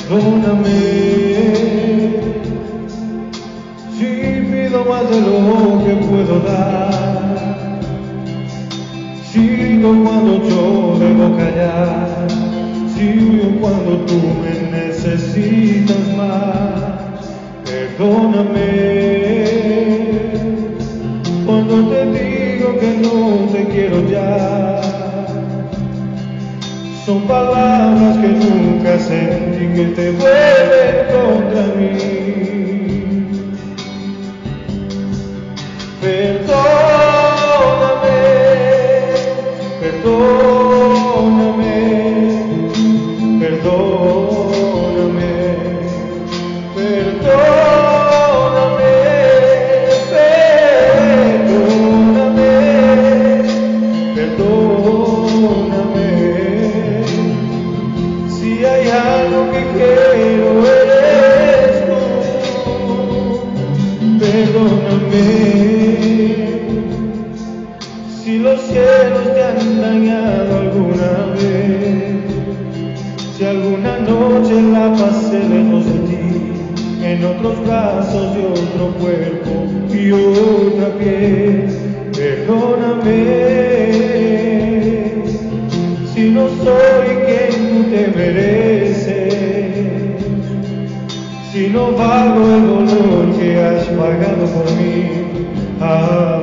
perdóname si pido más de lo que puedo dar, sigo cuando yo debo callar, sigo cuando tú me necesitas más. Perdóname cuando te digo que no te quiero ya. Son palabras que nunca sentí que te vuelven contra mí. Perdóname, perdóname, perdóname, perdóname, perdóname, perdóname. Si hay algo que quiero eres tú, perdóname. Si los cielos te han dañado alguna vez, si alguna noche la pasé lejos de ti, en otros brazos y otro cuerpo y otra piel, perdóname. Si no soy quien tú te mereces, si no valgo el dolor que has pagado por mí.